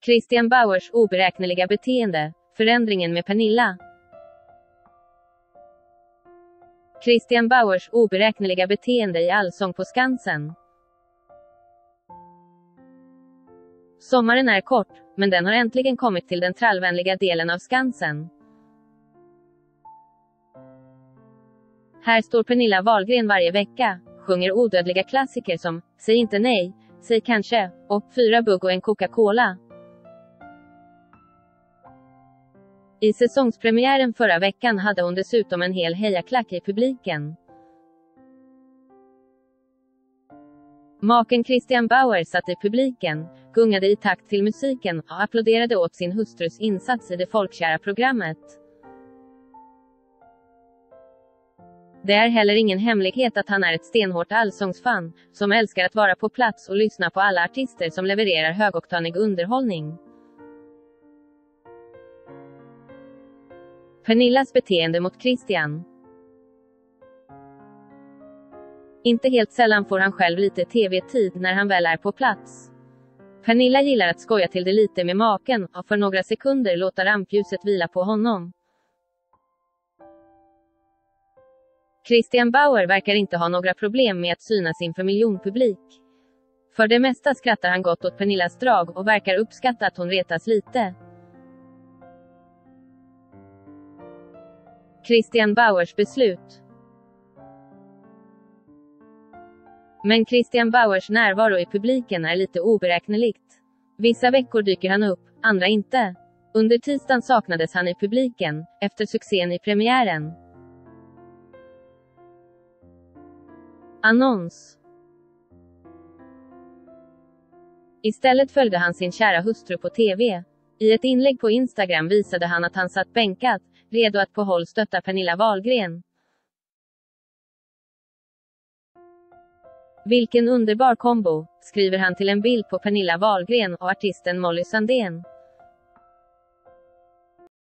Christian Bauers oberäkneliga beteende, förändringen med Pernilla. Christian Bauers oberäkneliga beteende i Allsång på Skansen. Sommaren är kort, men den har äntligen kommit till den trallvänliga delen av Skansen. Här står Pernilla Wahlgren varje vecka, sjunger odödliga klassiker som Säg inte nej, säg kanske, och 4 bugg och en Coca-Cola. I säsongspremiären förra veckan hade hon dessutom en hel hejaklack i publiken. Maken Christian Bauer satt i publiken, gungade i takt till musiken och applåderade åt sin hustrus insats i det folkkära programmet. Det är heller ingen hemlighet att han är ett stenhårt allsångsfan, som älskar att vara på plats och lyssna på alla artister som levererar högoktanig underhållning. Pernillas beteende mot Christian. Inte helt sällan får han själv lite tv-tid när han väl är på plats. Pernilla gillar att skoja till det lite med maken och för några sekunder låta rampljuset vila på honom. Christian Bauer verkar inte ha några problem med att synas inför miljonpublik. För det mesta skrattar han gott åt Pernillas drag och verkar uppskatta att hon retas lite. Christian Bauers beslut. Men Christian Bauers närvaro i publiken är lite oberäkneligt. Vissa veckor dyker han upp, andra inte. Under tisdagen saknades han i publiken, efter succén i premiären. Annons. Istället följde han sin kära hustru på TV. I ett inlägg på Instagram visade han att han satt bänkad, redo att på håll stötta Pernilla Wahlgren. Vilken underbar kombo, skriver han till en bild på Pernilla Wahlgren och artisten Molly Sandén.